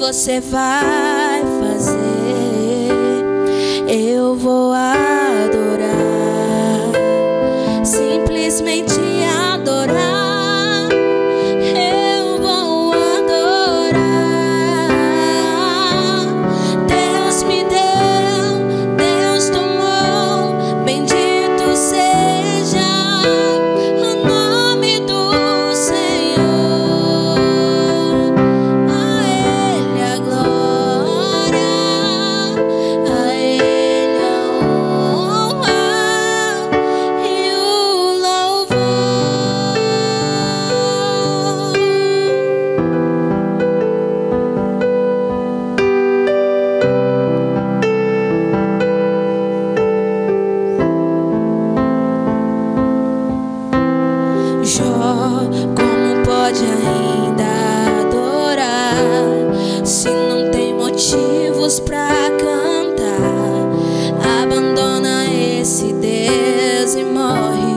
você vai fazer, eu vou adorar, simplesmente adorar, eu vou adorar. Deus me deu, Deus tomou, bendito seja o nome do Senhor. A Ele a glória, a Ele a honra e o louvor. Jó, como pode ainda adorar se não tem motivos pra cantar? Abandona esse Deus e morre.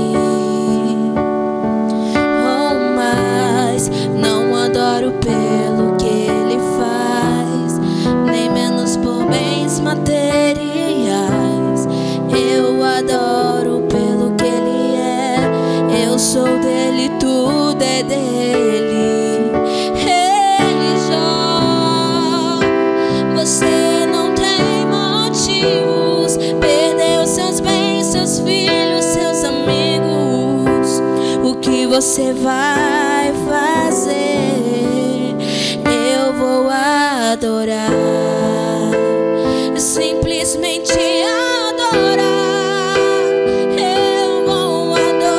Oh, mas não adoro pelo que ele faz, nem menos por bens materiais. Eu adoro pelo que ele é. Eu sou dele, tudo é dele. Ele, Jó, você não tem motivos. Perdeu seus bens, seus filhos, seus amigos. O que você vai fazer? Eu vou adorar, simplesmente adorar. Eu vou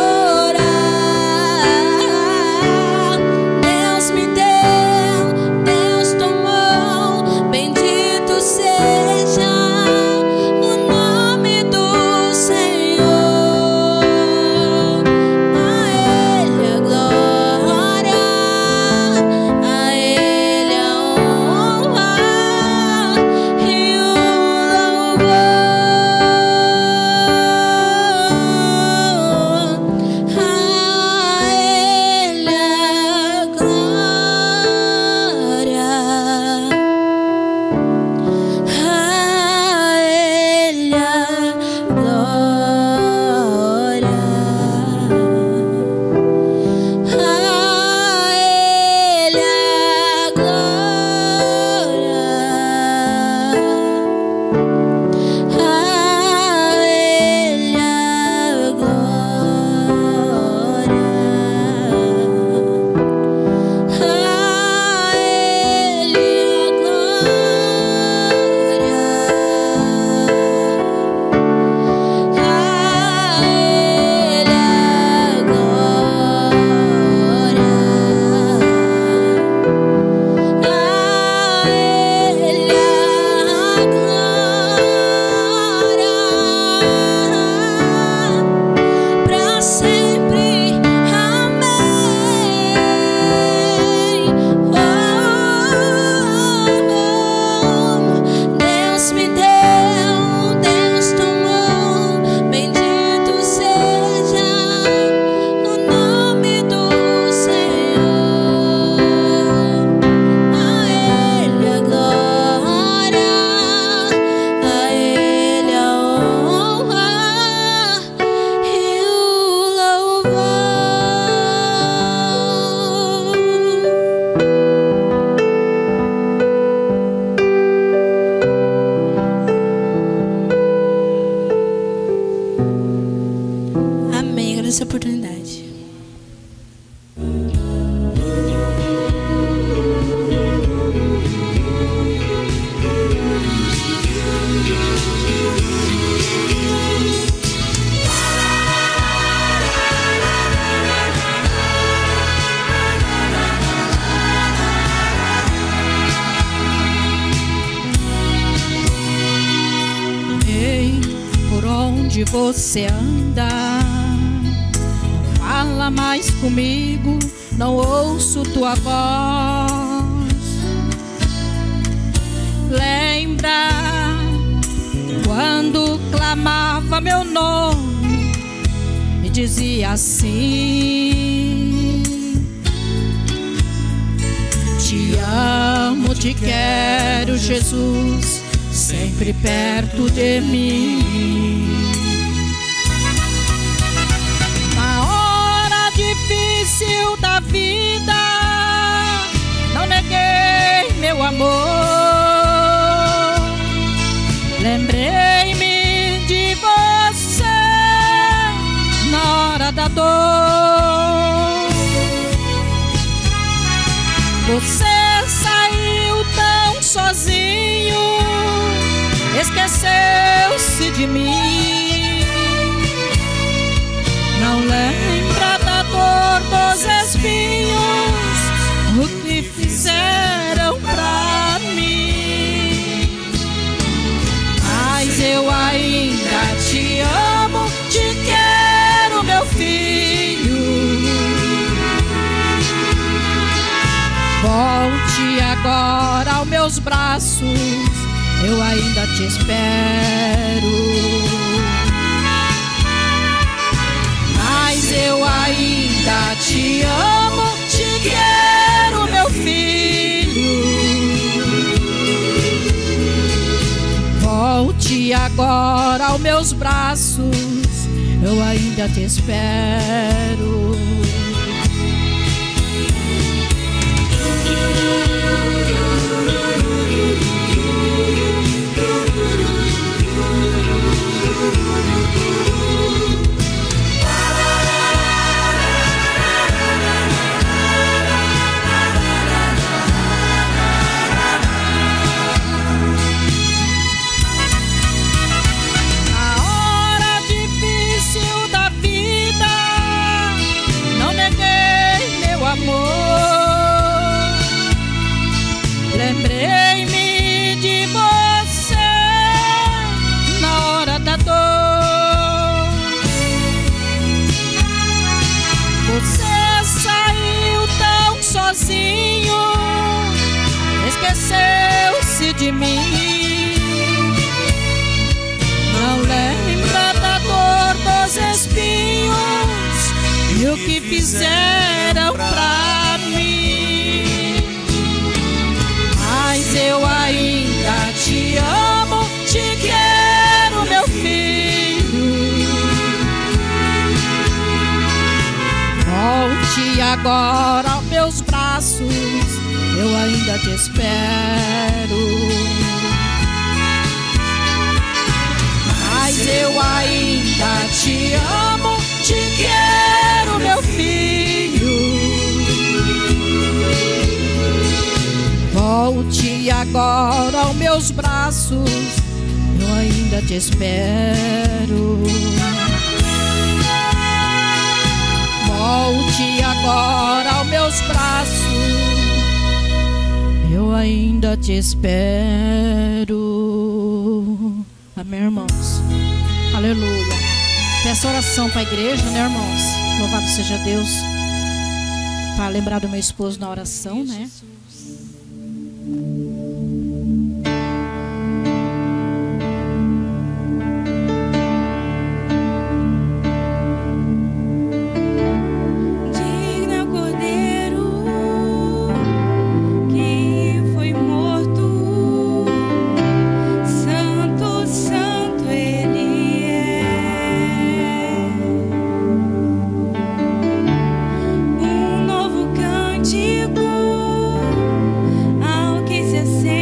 adorar. Deus me deu, Deus tomou, bendito seja o nome do Senhor. A Ele a glória, a Ele a honra e o louvor. A Ele a glória, a Ele a glória, a Ele a glória, a Ele a glória, a Ele pra sempre. Amém. Deus me deu, Deus tomou, bendito seja o nome do Senhor. A Ele a glória, a Ele a honra e o louvor. Amém. Agradeço a oportunidade. Ei, por onde você anda? Fala mais comigo, não ouço tua voz. Lembra quando clamava meu nome e dizia assim: te amo, amo, te quero, Jesus, sempre perto de mim. Na hora difícil da vida, não neguei meu amor. Lembrei-me de você na hora da dor. Você saiu tão sozinho, esqueceu-se de mim. Não lembra da dor dos espinhos, o que fizeram pra mim. Mas eu ainda te amo, te quero, meu filho. Volte agora aos meus braços, eu ainda te espero. Mas eu ainda te amo, te quero, meu filho. Volte agora aos meus braços, eu ainda te espero. Lembrei-me de você na hora da dor. Você saiu tão sozinho, esqueceu-se de mim. Não lembra da dor dos espinhos e o que fizeram pra mim. Mas eu ainda te amo, te quero, meu filho. Volte agora aos meus braços, eu ainda te espero. Mas eu ainda te amo, te quero, meu filho. Volte agora aos meus braços, eu ainda te espero. Volte agora aos meus braços, eu ainda te espero. Amém, irmãos? Aleluia. Peço oração para a igreja, né, irmãos? Louvado seja Deus. Para lembrar do meu esposo na oração, né? Ao que se acende.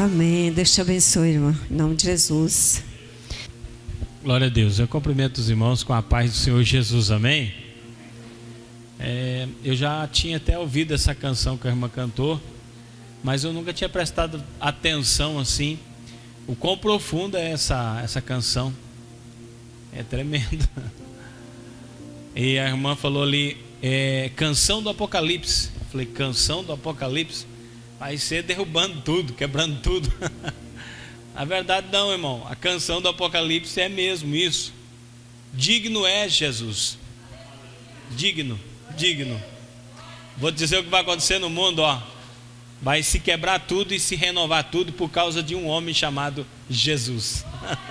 Amém. Deus te abençoe, irmã. Em nome de Jesus. Glória a Deus. Eu cumprimento os irmãos com a paz do Senhor Jesus. Amém? Eu já tinha até ouvido essa canção que a irmã cantou, mas eu nunca tinha prestado atenção assim. O quão profunda é essa canção. É tremenda. E a irmã falou ali, canção do Apocalipse. Eu falei, canção do Apocalipse? Vai ser derrubando tudo, quebrando tudo. A verdade não, irmão. A canção do Apocalipse é mesmo isso. Digno é Jesus. Digno, digno. Vou dizer o que vai acontecer no mundo, ó. Vai se quebrar tudo e se renovar tudo por causa de um homem chamado Jesus.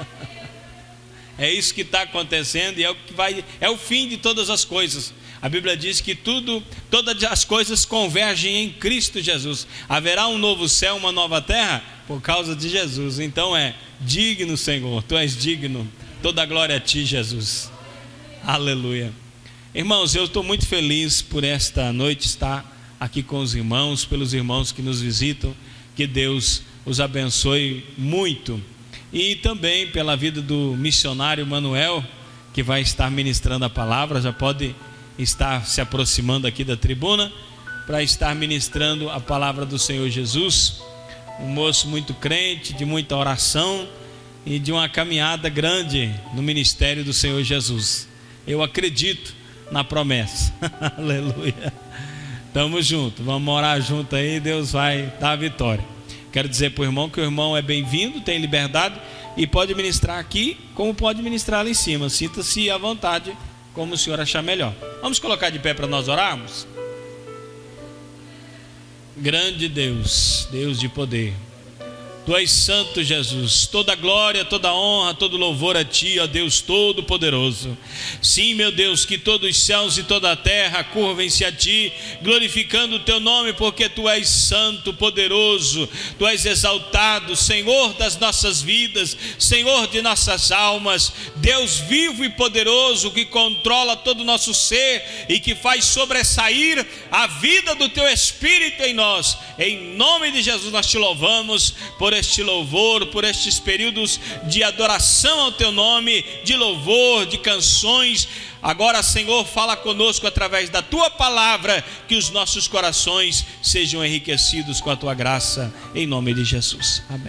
É isso que está acontecendo e é o fim de todas as coisas. A Bíblia diz que todas as coisas convergem em Cristo Jesus. Haverá um novo céu, uma nova terra por causa de Jesus. Então digno, Senhor, Tu és digno. Toda glória a Ti, Jesus. Aleluia. Irmãos, eu estou muito feliz por esta noite estar aqui com os irmãos, pelos irmãos que nos visitam. Que Deus os abençoe muito. E também pela vida do missionário Manuel, que vai estar ministrando a palavra. Já pode estar se aproximando aqui da tribuna para estar ministrando a palavra do Senhor Jesus. Um moço muito crente, de muita oração e de uma caminhada grande no ministério do Senhor Jesus. Eu acredito na promessa. Aleluia. Tamo junto, vamos orar junto aí, Deus vai dar a vitória. Quero dizer para o irmão que o irmão é bem-vindo, tem liberdade e pode ministrar aqui, como pode ministrar lá em cima. Sinta-se à vontade, como o senhor achar melhor. Vamos colocar de pé para nós orarmos? Grande Deus, Deus de poder, Tu és santo, Jesus. Toda glória, toda honra, todo louvor a Ti, ó Deus Todo-Poderoso. Sim, meu Deus, que todos os céus e toda a terra curvem-se a Ti, glorificando o Teu nome, porque Tu és santo, poderoso. Tu és exaltado, Senhor das nossas vidas, Senhor de nossas almas, Deus vivo e poderoso, que controla todo o nosso ser e que faz sobressair a vida do Teu Espírito em nós. Em nome de Jesus nós Te louvamos por este louvor, por estes períodos de adoração ao Teu nome, de louvor, de canções. Agora, Senhor, fala conosco através da Tua palavra, que os nossos corações sejam enriquecidos com a Tua graça, em nome de Jesus. Amém.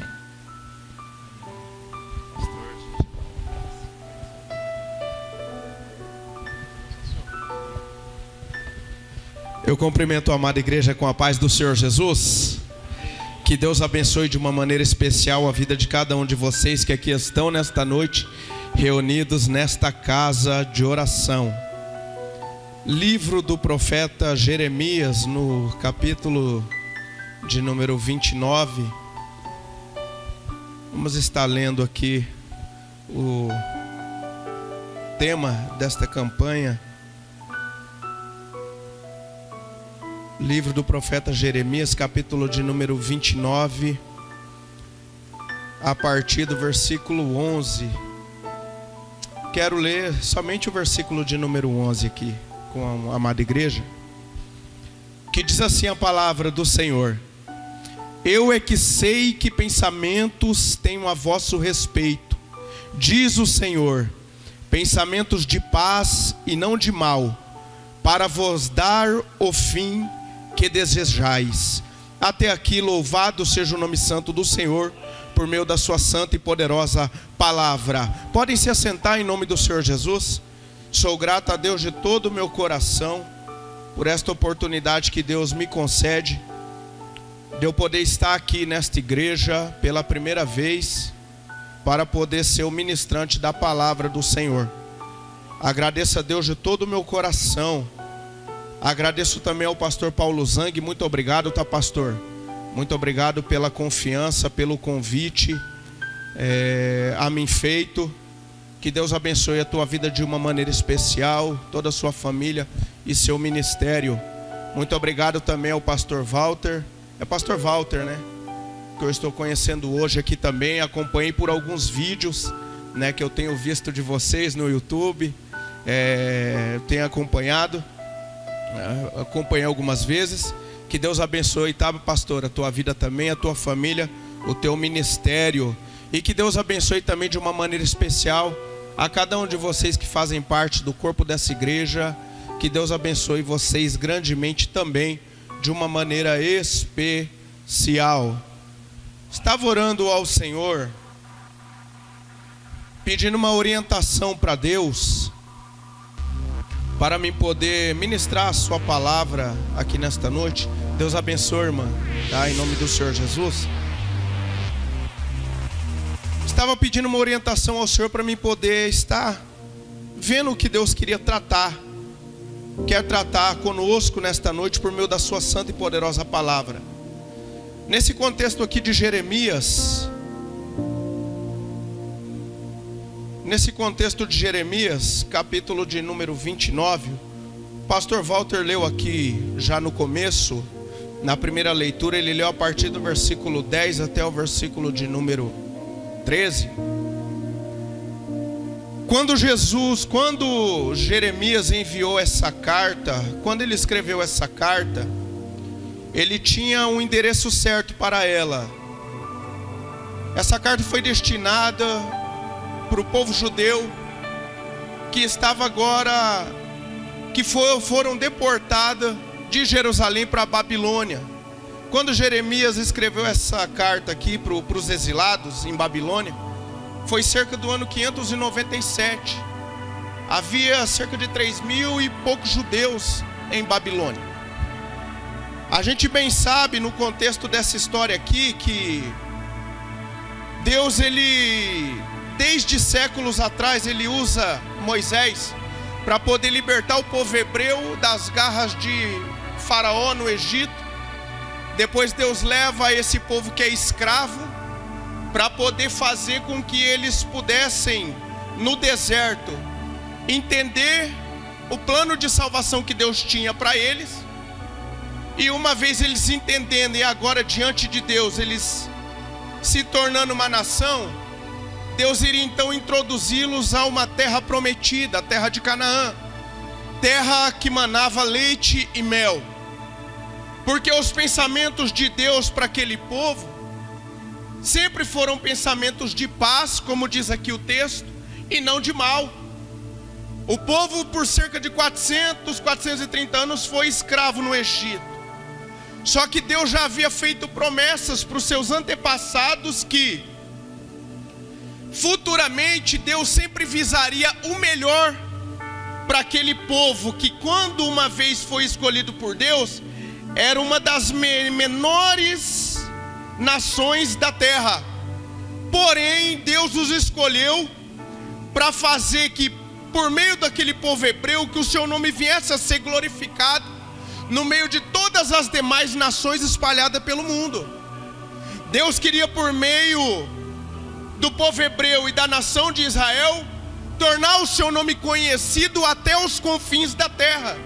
Eu cumprimento a amada igreja com a paz do Senhor Jesus. Que Deus abençoe de uma maneira especial a vida de cada um de vocês que aqui estão nesta noite, reunidos nesta casa de oração. Livro do profeta Jeremias, no capítulo de número 29. Vamos estar lendo aqui o tema desta campanha. Livro do profeta Jeremias, capítulo de número 29, a partir do versículo 11. Quero ler somente o versículo de número 11 aqui, com a amada igreja, que diz assim a palavra do Senhor: Eu é que sei que pensamentos tenho a vosso respeito, diz o Senhor, pensamentos de paz e não de mal, para vos dar o fim que desejais. Até aqui louvado seja o nome santo do Senhor, por meio da sua santa e poderosa palavra. Podem se assentar em nome do Senhor Jesus. Sou grato a Deus de todo o meu coração por esta oportunidade que Deus me concede de eu poder estar aqui nesta igreja pela primeira vez, para poder ser o ministrante da palavra do Senhor. Agradeço a Deus de todo o meu coração. Agradeço também ao pastor Paulo Zang. Muito obrigado, tá, pastor? Muito obrigado pela confiança, pelo convite a mim feito. Que Deus abençoe a tua vida de uma maneira especial, toda a sua família e seu ministério. Muito obrigado também ao pastor Walter. É pastor Walter, né? Que eu estou conhecendo hoje aqui também. Acompanhei por alguns vídeos, né, que eu tenho visto de vocês no YouTube. Tenho acompanhado. Acompanhei algumas vezes. Que Deus abençoe, tá, pastor, a tua vida também, a tua família, o teu ministério. E que Deus abençoe também de uma maneira especial a cada um de vocês que fazem parte do corpo dessa igreja. Que Deus abençoe vocês grandemente também, de uma maneira especial. Estava orando ao Senhor, pedindo uma orientação para Deus, para mim poder ministrar a sua palavra aqui nesta noite. Deus abençoe, irmã, tá? Em nome do Senhor Jesus. Estava pedindo uma orientação ao Senhor para mim poder estar vendo o que Deus quer tratar conosco nesta noite por meio da sua santa e poderosa palavra. Nesse contexto aqui de Jeremias, capítulo de número 29, o pastor Walter leu aqui já no começo, na primeira leitura, ele leu a partir do versículo 10 até o versículo de número 13. Quando Jeremias enviou essa carta, quando ele escreveu essa carta, ele tinha um endereço certo para ela. Essa carta foi destinada para o povo judeu que estava agora, foram deportados de Jerusalém para a Babilônia. Quando Jeremias escreveu essa carta aqui para os exilados em Babilônia, foi cerca do ano 597. Havia cerca de 3.000 e poucos judeus em Babilônia. A gente bem sabe no contexto dessa história aqui que Deus, desde séculos atrás, ele usa Moisés para poder libertar o povo hebreu das garras de Faraó no Egito. Depois Deus leva esse povo que é escravo para poder fazer com que eles pudessem, no deserto, entender o plano de salvação que Deus tinha para eles. E uma vez eles entendendo, e agora diante de Deus, eles se tornando uma nação, Deus iria então introduzi-los a uma terra prometida, a terra de Canaã, terra que manava leite e mel. Porque os pensamentos de Deus para aquele povo sempre foram pensamentos de paz, como diz aqui o texto, e não de mal. O povo por cerca de 430 anos foi escravo no Egito. Só que Deus já havia feito promessas para os seus antepassados que futuramente Deus sempre visaria o melhor para aquele povo que, quando uma vez foi escolhido por Deus, era uma das menores nações da terra. Porém, Deus os escolheu para fazer que, por meio daquele povo hebreu, que o seu nome viesse a ser glorificado no meio de todas as demais nações espalhadas pelo mundo. Deus queria, por meio do povo hebreu e da nação de Israel, tornar o seu nome conhecido até os confins da terra.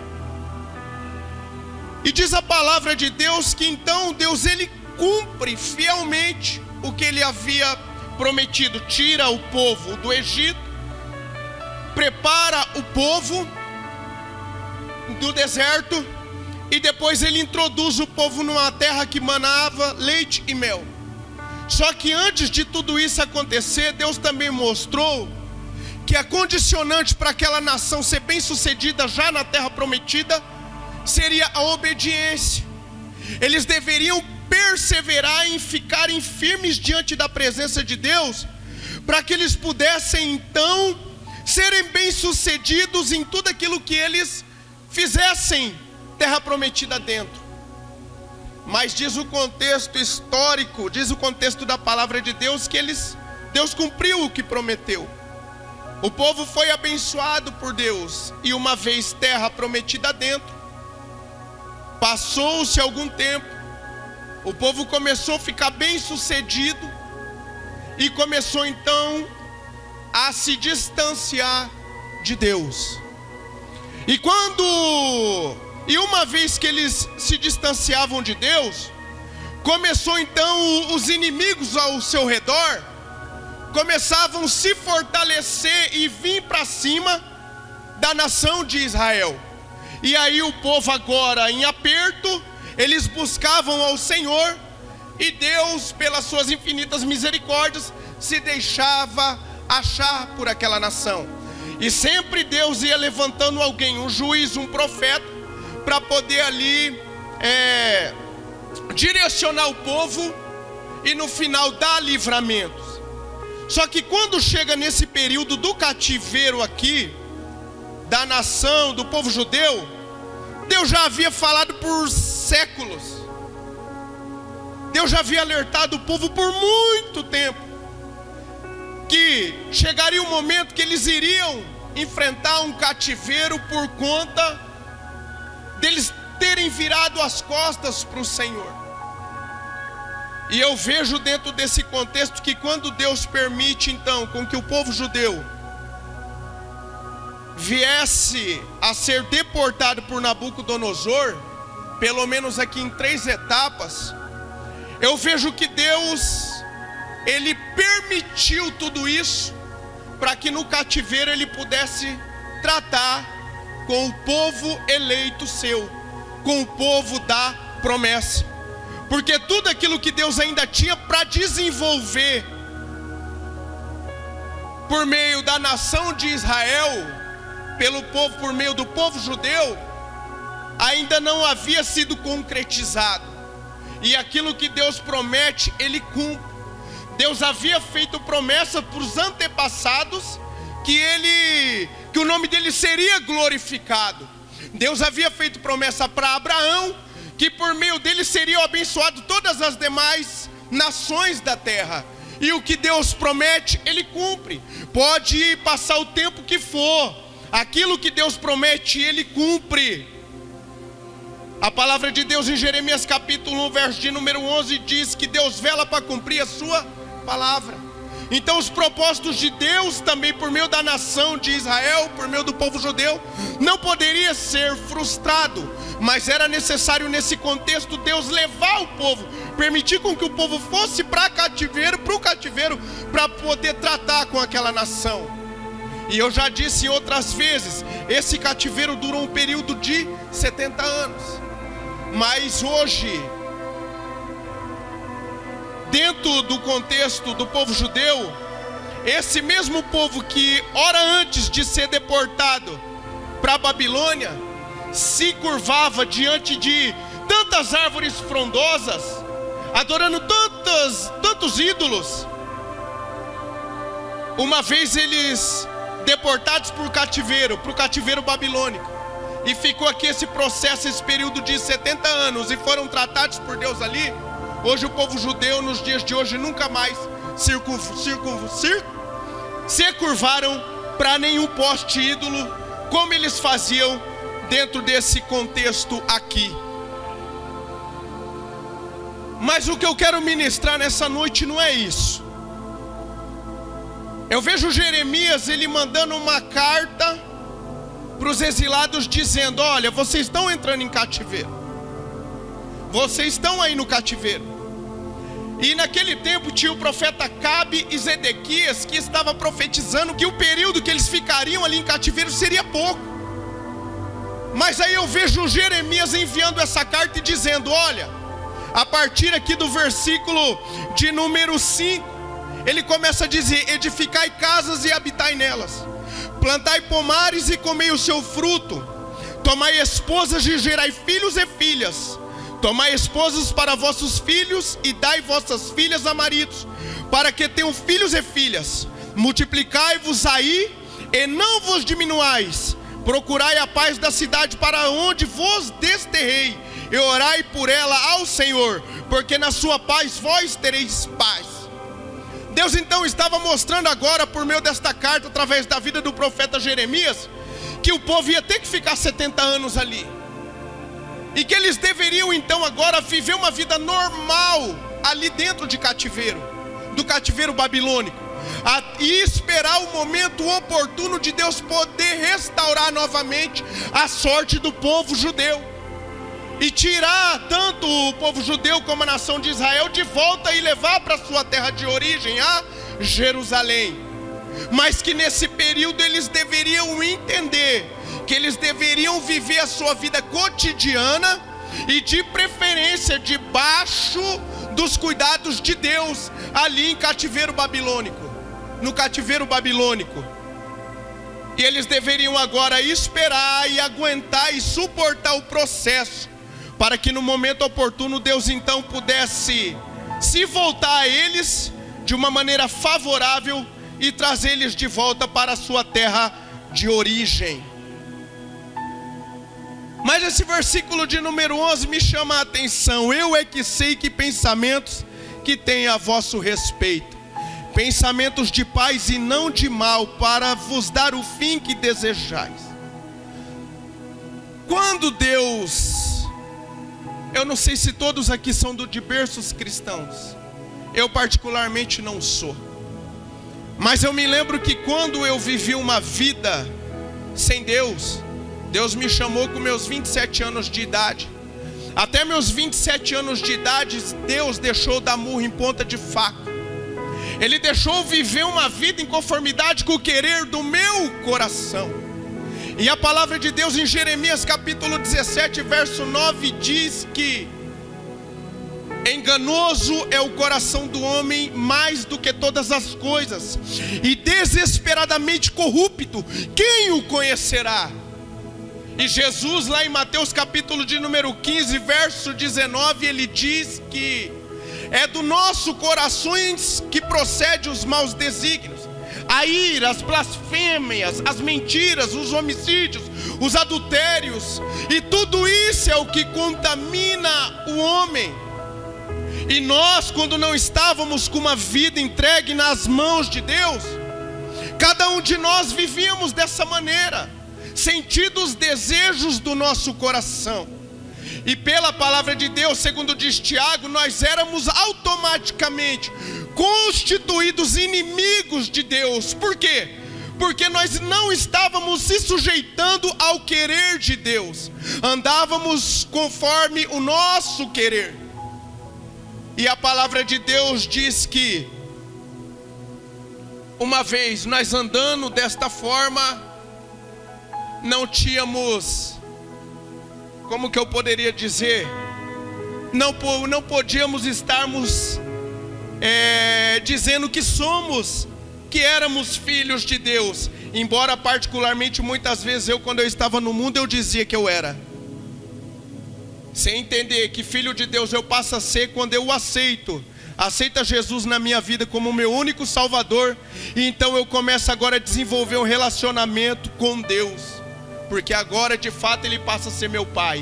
E diz a palavra de Deus que então Deus, ele cumpre fielmente o que ele havia prometido. Tira o povo do Egito, prepara o povo do deserto, e depois ele introduz o povo numa terra que manava leite e mel. Só que antes de tudo isso acontecer, Deus também mostrou que a condicionante para aquela nação ser bem sucedida já na terra prometida seria a obediência. Eles deveriam perseverar em ficarem firmes diante da presença de Deus, para que eles pudessem então serem bem-sucedidos em tudo aquilo que eles fizessem terra prometida dentro. Mas diz o contexto histórico, diz o contexto da palavra de Deus, que Deus cumpriu o que prometeu. O povo foi abençoado por Deus, e uma vez terra prometida dentro, passou-se algum tempo, o povo começou a ficar bem sucedido, e começou então a se distanciar de Deus. E uma vez que eles se distanciavam de Deus, começou então os inimigos ao seu redor, começavam a se fortalecer e vir para cima da nação de Israel. E aí o povo agora em aperto, eles buscavam ao Senhor, E Deus, pelas suas infinitas misericórdias, se deixava achar por aquela nação. E sempre Deus ia levantando alguém, um juiz, um profeta, para poder ali direcionar o povo e no final dar livramentos. Só que quando chega nesse período do cativeiro aqui, da nação, do povo judeu, Deus já havia falado por séculos. Deus já havia alertado o povo por muito tempo que chegaria um momento que eles iriam enfrentar um cativeiro por conta deles terem virado as costas para o Senhor. E eu vejo dentro desse contexto que quando Deus permite então com que o povo judeu viesse a ser deportado por Nabucodonosor, pelo menos aqui em 3 etapas, eu vejo que Deus, Ele permitiu tudo isso para que no cativeiro Ele pudesse tratar com o povo eleito seu, com o povo da promessa. Porque tudo aquilo que Deus ainda tinha para desenvolver por meio da nação de Israel, pelo povo, por meio do povo judeu, ainda não havia sido concretizado. E aquilo que Deus promete, Ele cumpre. Deus havia feito promessa para os antepassados que o nome dele seria glorificado. Deus havia feito promessa para Abraão que por meio dele seriam abençoadas todas as demais nações da terra. E o que Deus promete, Ele cumpre. Pode passar o tempo que for, aquilo que Deus promete, Ele cumpre. A palavra de Deus em Jeremias capítulo 1, verso de número 11 diz que Deus vela para cumprir a sua palavra. Então os propósitos de Deus também por meio da nação de Israel, por meio do povo judeu, não poderia ser frustrado. Mas era necessário nesse contexto Deus levar o povo, permitir com que o povo fosse para o cativeiro, para poder tratar com aquela nação. E eu já disse outras vezes, esse cativeiro durou um período de 70 anos. Mas hoje, dentro do contexto do povo judeu, esse mesmo povo que hora antes de ser deportado para a Babilônia, se curvava diante de tantas árvores frondosas, adorando tantos ídolos. Uma vez eles deportados para o cativeiro babilônico, e ficou aqui esse processo, esse período de 70 anos, e foram tratados por Deus ali. Hoje o povo judeu nos dias de hoje nunca mais se curvaram para nenhum poste ídolo, como eles faziam dentro desse contexto aqui. Mas o que eu quero ministrar nessa noite não é isso. Eu vejo Jeremias, ele mandando uma carta para os exilados dizendo: olha, vocês estão entrando em cativeiro, vocês estão aí no cativeiro. E naquele tempo tinha o profeta Acabe e Zedequias, que estava profetizando que o período que eles ficariam ali em cativeiro seria pouco. Mas aí eu vejo Jeremias enviando essa carta e dizendo: olha, a partir aqui do versículo de número 5, ele começa a dizer: edificai casas e habitai nelas, plantai pomares e comei o seu fruto, tomai esposas e gerai filhos e filhas, tomai esposas para vossos filhos e dai vossas filhas a maridos, para que tenham filhos e filhas. Multiplicai-vos aí e não vos diminuais. Procurai a paz da cidade para onde vos desterrei, e orai por ela ao Senhor, porque na sua paz vós tereis paz. Deus então estava mostrando agora, por meio desta carta, através da vida do profeta Jeremias, que o povo ia ter que ficar 70 anos ali, e que eles deveriam então agora viver uma vida normal ali dentro de cativeiro, do cativeiro babilônico, e esperar o momento oportuno de Deus poder restaurar novamente a sorte do povo judeu, e tirar tanto o povo judeu como a nação de Israel de volta e levar para sua terra de origem, a Jerusalém. Mas que nesse período eles deveriam entender que eles deveriam viver a sua vida cotidiana, e de preferência debaixo dos cuidados de Deus, ali em cativeiro babilônico, no cativeiro babilônico. E eles deveriam agora esperar e aguentar e suportar o processo, para que no momento oportuno Deus então pudesse se voltar a eles de uma maneira favorável e trazer eles de volta para a sua terra de origem. Mas esse versículo de número 11 me chama a atenção. Eu é que sei que pensamentos que tenho a vosso respeito, pensamentos de paz e não de mal, para vos dar o fim que desejais. Quando Deus, eu não sei se todos aqui são de berços cristãos, eu particularmente não sou, mas eu me lembro que quando eu vivi uma vida sem Deus, Deus me chamou com meus 27 anos de idade. Até meus 27 anos de idade, Deus deixou dar murro em ponta de faca. Ele deixou viver uma vida em conformidade com o querer do meu coração. E a palavra de Deus em Jeremias capítulo 17, verso 9 diz que enganoso é o coração do homem mais do que todas as coisas, e desesperadamente corrupto, quem o conhecerá? E Jesus lá em Mateus capítulo de número 15, verso 19, ele diz que é do nosso corações que procede os maus desígnios, a ira, as blasfêmias, as mentiras, os homicídios, os adultérios, e tudo isso é o que contamina o homem. E nós, quando não estávamos com uma vida entregue nas mãos de Deus, cada um de nós vivíamos dessa maneira, sentindo os desejos do nosso coração. E pela palavra de Deus, segundo diz Tiago, nós éramos automaticamente constituídos inimigos de Deus. Por quê? Porque nós não estávamos se sujeitando ao querer de Deus, andávamos conforme o nosso querer. E a palavra de Deus diz que uma vez nós andando desta forma, não tínhamos, como que eu poderia dizer, não podíamos estarmos dizendo que éramos filhos de Deus, embora particularmente muitas vezes quando eu estava no mundo, eu dizia que eu era, sem entender que filho de Deus eu passo a ser quando eu aceita Jesus na minha vida como meu único Salvador, e então eu começo agora a desenvolver um relacionamento com Deus, porque agora de fato Ele passa a ser meu Pai.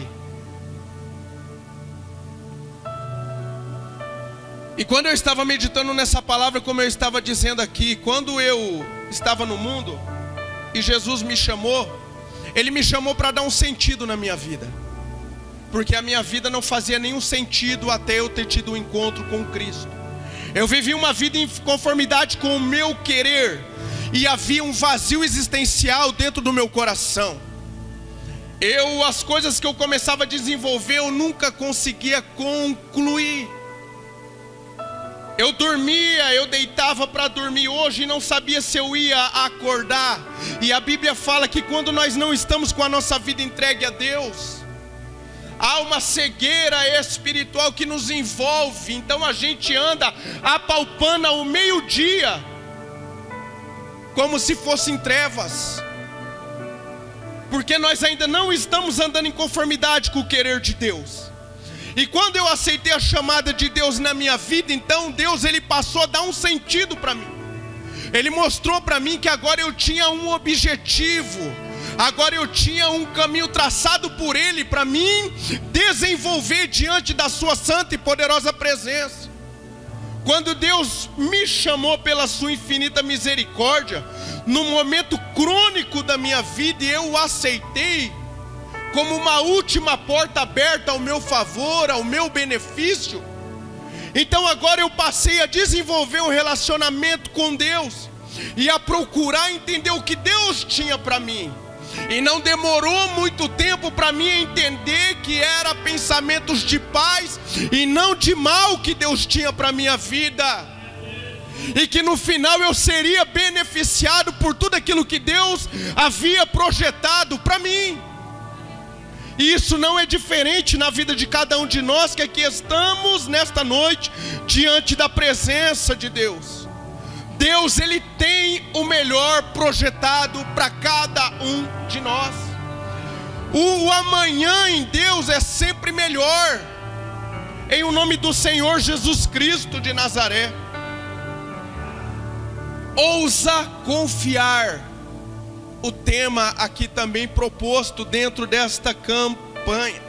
E quando eu estava meditando nessa palavra, como eu estava dizendo aqui, quando eu estava no mundo e Jesus me chamou, Ele me chamou para dar um sentido na minha vida, porque a minha vida não fazia nenhum sentido até eu ter tido um encontro com Cristo. Eu vivi uma vida em conformidade com o meu querer, e havia um vazio existencial dentro do meu coração. As coisas que eu começava a desenvolver, eu nunca conseguia concluir. Eu dormia, eu deitava para dormir hoje e não sabia se eu ia acordar. E a Bíblia fala que quando nós não estamos com a nossa vida entregue a Deus, há uma cegueira espiritual que nos envolve. Então a gente anda apalpando ao meio-dia, como se fossem trevas, porque nós ainda não estamos andando em conformidade com o querer de Deus. E quando eu aceitei a chamada de Deus na minha vida, então Deus ele passou a dar um sentido para mim. Ele mostrou para mim que agora eu tinha um objetivo, agora eu tinha um caminho traçado por Ele para mim desenvolver diante da sua santa e poderosa presença. Quando Deus me chamou pela sua infinita misericórdia, no momento crônico da minha vida, e eu o aceitei como uma última porta aberta ao meu favor, ao meu benefício, então agora eu passei a desenvolver um relacionamento com Deus e a procurar entender o que Deus tinha para mim. E não demorou muito tempo para mim entender que era pensamentos de paz e não de mal que Deus tinha para minha vida, e que no final eu seria beneficiado por tudo aquilo que Deus havia projetado para mim. E isso não é diferente na vida de cada um de nós que aqui estamos nesta noite diante da presença de Deus. Deus, Ele tem o melhor projetado para cada um de nós. O amanhã em Deus é sempre melhor. Em o nome do Senhor Jesus Cristo de Nazaré. Ousa confiar. O tema aqui também proposto dentro desta campanha.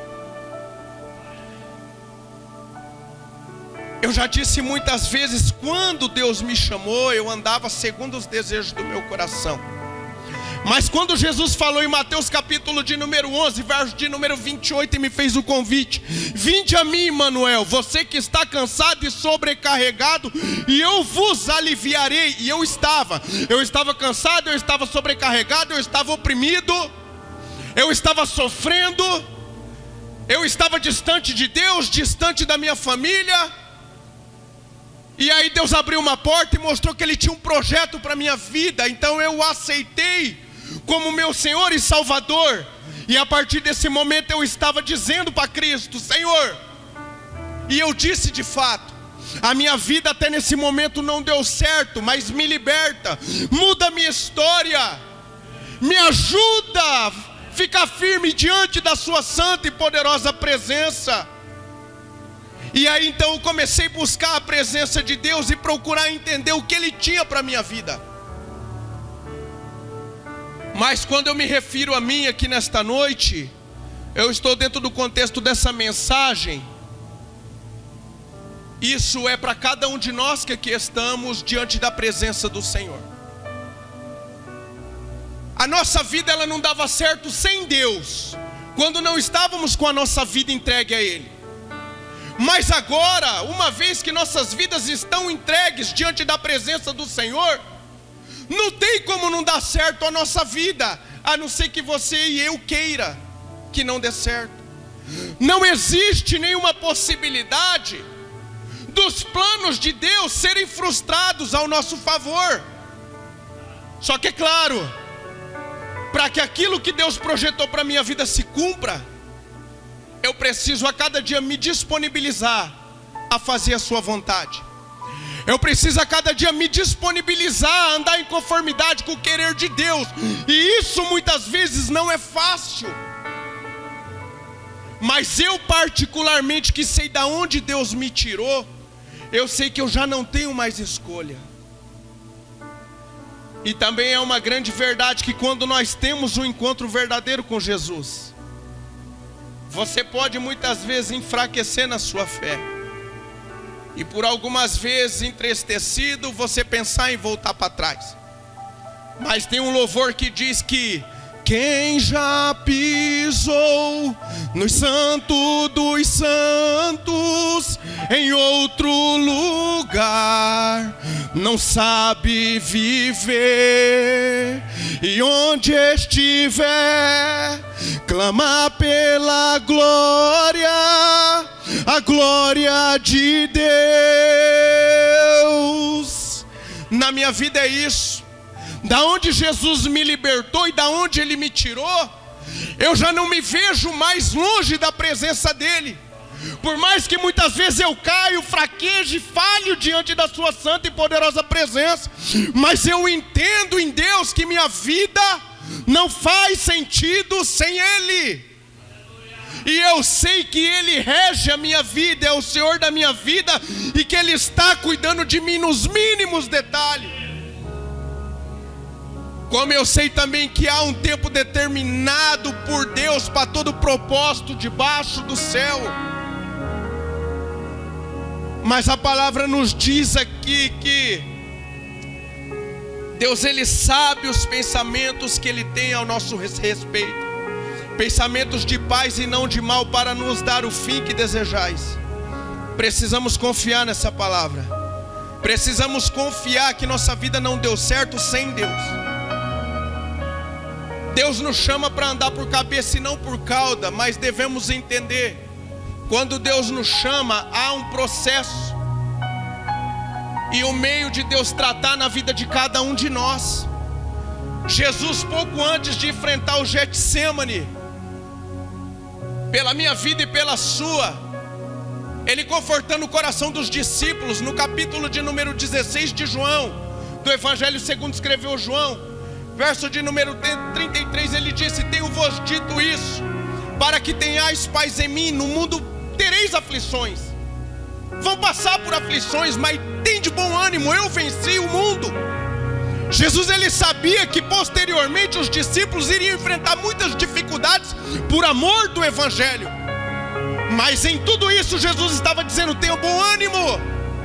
Eu já disse muitas vezes, quando Deus me chamou, eu andava segundo os desejos do meu coração. Mas quando Jesus falou em Mateus capítulo de número 11, verso de número 28, e me fez o convite: vinde a mim, Emanuel, você que está cansado e sobrecarregado, e eu vos aliviarei. E eu estava cansado, eu estava sobrecarregado, eu estava oprimido, eu estava sofrendo, eu estava distante de Deus, distante da minha família. E aí Deus abriu uma porta e mostrou que Ele tinha um projeto para a minha vida. Então eu o aceitei como meu Senhor e Salvador. E a partir desse momento eu estava dizendo para Cristo: Senhor, e eu disse de fato, a minha vida até nesse momento não deu certo, mas me liberta, muda a minha história, me ajuda a ficar firme diante da sua santa e poderosa presença. E aí então eu comecei a buscar a presença de Deus e procurar entender o que Ele tinha para a minha vida. Mas quando eu me refiro a mim aqui nesta noite, eu estou dentro do contexto dessa mensagem. Isso é para cada um de nós que aqui estamos diante da presença do Senhor. A nossa vida ela não dava certo sem Deus, quando não estávamos com a nossa vida entregue a Ele. Mas agora, uma vez que nossas vidas estão entregues diante da presença do Senhor, não tem como não dar certo a nossa vida, a não ser que você e eu queira que não dê certo. Não existe nenhuma possibilidade dos planos de Deus serem frustrados ao nosso favor. Só que é claro, para que aquilo que Deus projetou para a minha vida se cumpra, eu preciso a cada dia me disponibilizar a fazer a sua vontade. Eu preciso a cada dia me disponibilizar a andar em conformidade com o querer de Deus. E isso muitas vezes não é fácil. Mas eu particularmente, que sei de onde Deus me tirou, eu sei que eu já não tenho mais escolha. E também é uma grande verdade que quando nós temos um encontro verdadeiro com Jesus, você pode muitas vezes enfraquecer na sua fé, e por algumas vezes entristecido você pensar em voltar para trás. Mas tem um louvor que diz que quem já pisou no santo dos santos em outro lugar não sabe viver, e onde estiver clama pela glória, a glória de Deus. Na minha vida é isso. Da onde Jesus me libertou e da onde Ele me tirou, eu já não me vejo mais longe da presença dEle. Por mais que muitas vezes eu caio, fraqueje e falho diante da sua santa e poderosa presença, mas eu entendo em Deus que minha vida não faz sentido sem Ele. E eu sei que Ele rege a minha vida, é o Senhor da minha vida, e que Ele está cuidando de mim nos mínimos detalhes. Como eu sei também que há um tempo determinado por Deus para todo propósito debaixo do céu. Mas a palavra nos diz aqui que Deus, Ele sabe os pensamentos que Ele tem ao nosso respeito, pensamentos de paz e não de mal, para nos dar o fim que desejais. Precisamos confiar nessa palavra. Precisamos confiar que nossa vida não deu certo sem Deus. Deus nos chama para andar por cabeça e não por cauda, mas devemos entender, quando Deus nos chama, há um processo e um meio de Deus tratar na vida de cada um de nós. Jesus, pouco antes de enfrentar o Getsêmani, pela minha vida e pela sua. Ele confortando o coração dos discípulos, no capítulo de número 16 de João, do Evangelho segundo escreveu João, verso de número 33, ele disse: tenho-vos dito isso, para que tenhais paz em mim. No mundo tereis aflições, vão passar por aflições, mas tem de bom ânimo, eu venci o mundo. Jesus, ele sabia que posteriormente os discípulos iriam enfrentar muitas dificuldades por amor do Evangelho, mas em tudo isso Jesus estava dizendo: tenham bom ânimo.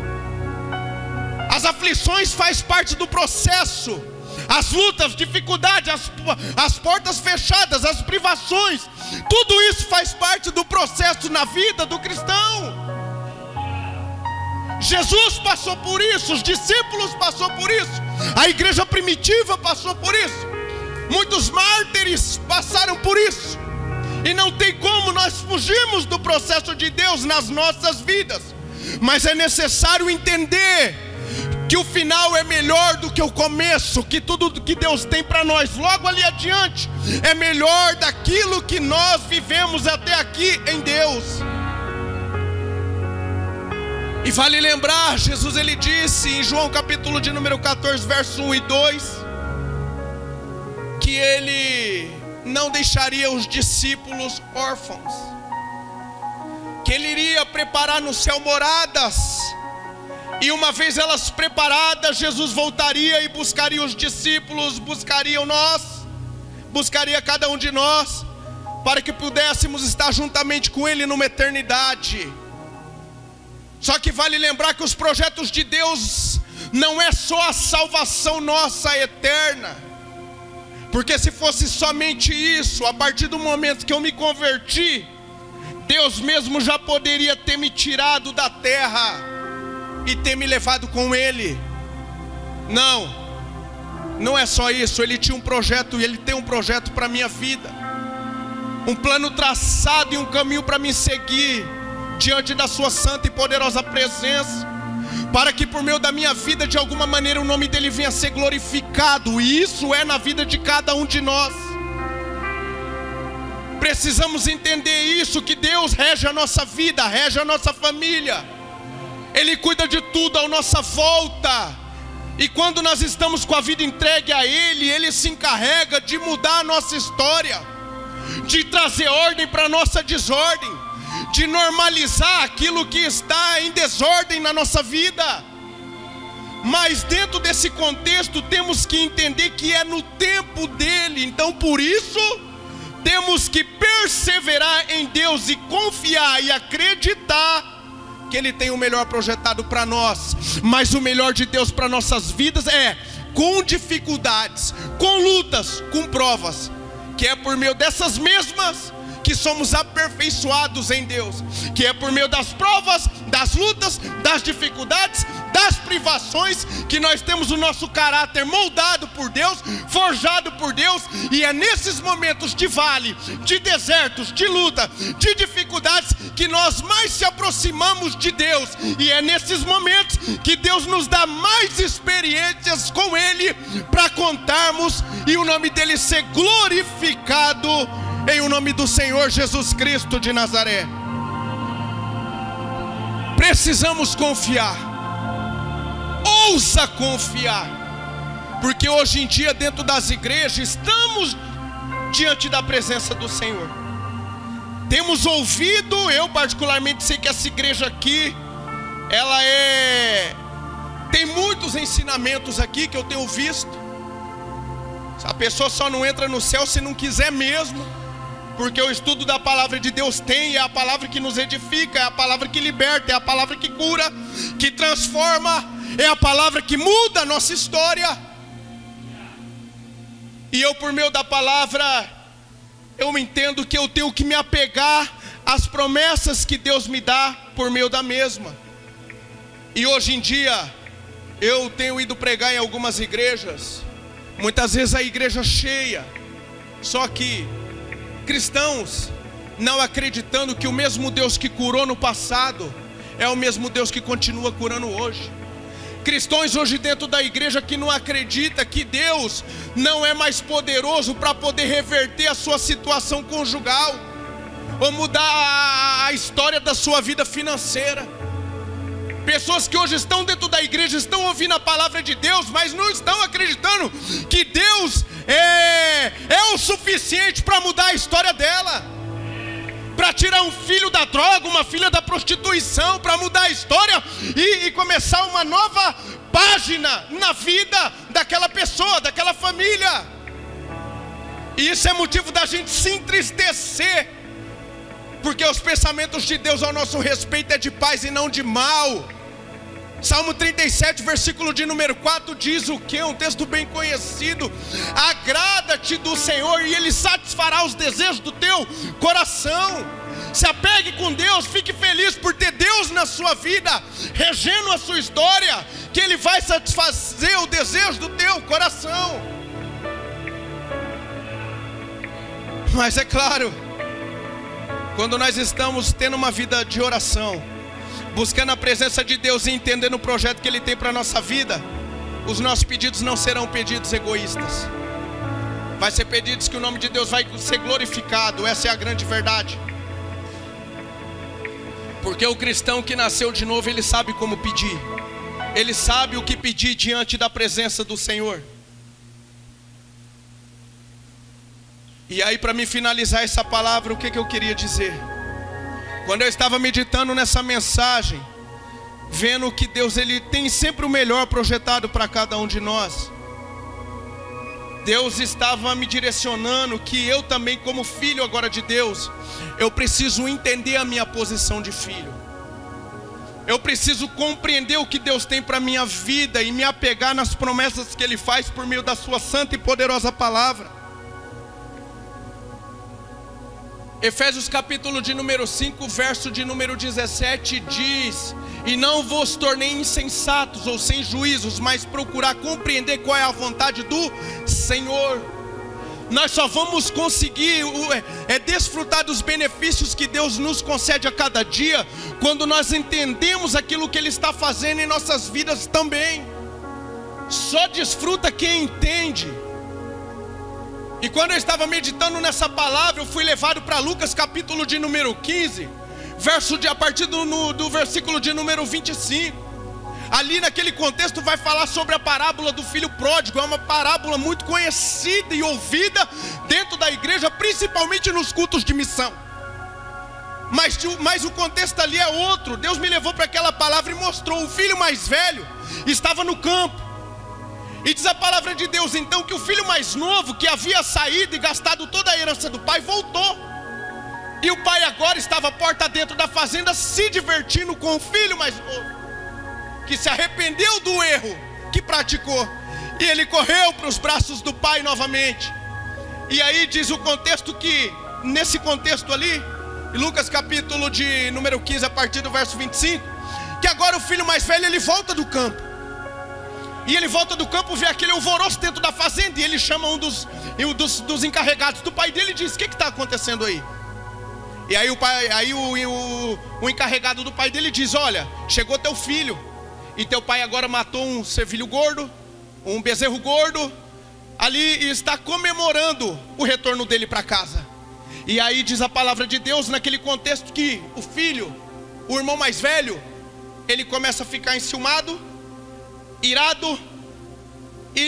As aflições faz parte do processo, as lutas, dificuldades, as portas fechadas, as privações, tudo isso faz parte do processo na vida do cristão. Jesus passou por isso, os discípulos passaram por isso, a igreja primitiva passou por isso, muitos mártires passaram por isso, e não tem como nós fugirmos do processo de Deus nas nossas vidas, mas é necessário entender que o final é melhor do que o começo, que tudo que Deus tem para nós logo ali adiante é melhor daquilo que nós vivemos até aqui em Deus. E vale lembrar, Jesus ele disse em João capítulo de número 14, verso 1 e 2, que ele não deixaria os discípulos órfãos, que ele iria preparar no céu moradas, e uma vez elas preparadas, Jesus voltaria e buscaria os discípulos, buscaria cada um de nós, para que pudéssemos estar juntamente com ele numa eternidade. Só que vale lembrar que os projetos de Deus não é só a salvação nossa eterna, porque se fosse somente isso, a partir do momento que eu me converti, Deus mesmo já poderia ter me tirado da terra e ter me levado com ele. Não é só isso. Ele tinha um projeto, e ele tem um projeto para a minha vida, um plano traçado e um caminho para me seguir diante da sua santa e poderosa presença, para que por meio da minha vida, de alguma maneira, o nome dele venha a ser glorificado. E isso é na vida de cada um de nós. Precisamos entender isso, que Deus rege a nossa vida, rege a nossa família, ele cuida de tudo à nossa volta. E quando nós estamos com a vida entregue a ele, ele se encarrega de mudar a nossa história, de trazer ordem para a nossa desordem, de normalizar aquilo que está em desordem na nossa vida. Mas dentro desse contexto temos que entender que é no tempo dele. Então por isso temos que perseverar em Deus e confiar e acreditar que ele tem o melhor projetado para nós. Mas o melhor de Deus para nossas vidas é com dificuldades, com lutas, com provas, que é por meio dessas mesmas que somos aperfeiçoados em Deus, que é por meio das provas, das lutas, das dificuldades, das privações, que nós temos o nosso caráter moldado por Deus, forjado por Deus. E é nesses momentos de vale, de desertos, de luta, de dificuldades, que nós mais se aproximamos de Deus. E é nesses momentos que Deus nos dá mais experiências com ele, para contarmos e o nome dele ser glorificado, em o nome do Senhor Jesus Cristo de Nazaré. Precisamos confiar, ousa confiar, porque hoje em dia dentro das igrejas estamos diante da presença do Senhor. Temos ouvido, eu particularmente sei que essa igreja aqui, ela tem muitos ensinamentos aqui que eu tenho visto. A pessoa só não entra no céu se não quiser mesmo, porque o estudo da palavra de Deus é a palavra que nos edifica, é a palavra que liberta, é a palavra que cura, que transforma, é a palavra que muda a nossa história. E eu, por meio da palavra, eu entendo que eu tenho que me apegar às promessas que Deus me dá por meio da mesma. E hoje em dia eu tenho ido pregar em algumas igrejas, muitas vezes a igreja cheia, só que cristãos não acreditando que o mesmo Deus que curou no passado é o mesmo Deus que continua curando hoje. Cristãos hoje dentro da igreja que não acredita que Deus não é mais poderoso para poder reverter a sua situação conjugal, ou mudar a história da sua vida financeira. Pessoas que hoje estão dentro da igreja, estão ouvindo a palavra de Deus, mas não estão acreditando que Deus é o suficiente para mudar a história dela, para tirar um filho da droga, uma filha da prostituição, para mudar a história e começar uma nova página na vida daquela pessoa, daquela família. E isso é motivo da gente se entristecer, porque os pensamentos de Deus ao nosso respeito é de paz e não de mal. Salmo 37, versículo de número 4 diz o que? Um texto bem conhecido: agrada-te do Senhor e Ele satisfará os desejos do teu coração. Se apegue com Deus, fique feliz por ter Deus na sua vida, regendo a sua história, que Ele vai satisfazer o desejo do teu coração. Mas é claro, quando nós estamos tendo uma vida de oração, buscando a presença de Deus e entendendo o projeto que Ele tem para a nossa vida, os nossos pedidos não serão pedidos egoístas. Vai ser pedidos que o nome de Deus vai ser glorificado. Essa é a grande verdade. Porque o cristão que nasceu de novo, ele sabe como pedir. Ele sabe o que pedir diante da presença do Senhor. E aí, para me finalizar essa palavra, o que eu queria dizer? Quando eu estava meditando nessa mensagem, vendo que Deus Ele tem sempre o melhor projetado para cada um de nós, Deus estava me direcionando que eu também, como filho agora de Deus, eu preciso entender a minha posição de filho. Eu preciso compreender o que Deus tem para a minha vida e me apegar nas promessas que Ele faz por meio da sua santa e poderosa palavra. Efésios capítulo de número 5, verso de número 17 diz: e não vos tornei insensatos ou sem juízos, mas procurar compreender qual é a vontade do Senhor. Nós só vamos conseguir desfrutar dos benefícios que Deus nos concede a cada dia, quando nós entendemos aquilo que Ele está fazendo em nossas vidas também. Só desfruta quem entende. E quando eu estava meditando nessa palavra, eu fui levado para Lucas capítulo de número 15, a partir do versículo de número 25. Ali naquele contexto vai falar sobre a parábola do filho pródigo. É uma parábola muito conhecida e ouvida dentro da igreja, principalmente nos cultos de missão. Mas o contexto ali é outro. Deus me levou para aquela palavra e mostrou: o filho mais velho estava no campo. E diz a palavra de Deus então que o filho mais novo, que havia saído e gastado toda a herança do pai, voltou. E o pai agora estava porta dentro da fazenda, se divertindo com o filho mais novo, que se arrependeu do erro que praticou. E ele correu para os braços do pai novamente. E aí diz o contexto que, nesse contexto ali, em Lucas capítulo de número 15, a partir do verso 25, que agora o filho mais velho, ele volta do campo. E ele volta do campo, vê aquele alvoroço dentro da fazenda, e ele chama um dos encarregados do pai dele e diz: o que está acontecendo aí? E aí o encarregado do pai dele diz: olha, chegou teu filho, e teu pai agora matou um servilho gordo, um bezerro gordo, ali, e está comemorando o retorno dele para casa. E aí diz a palavra de Deus, naquele contexto, que o filho, o irmão mais velho, ele começa a ficar enciumado, irado, e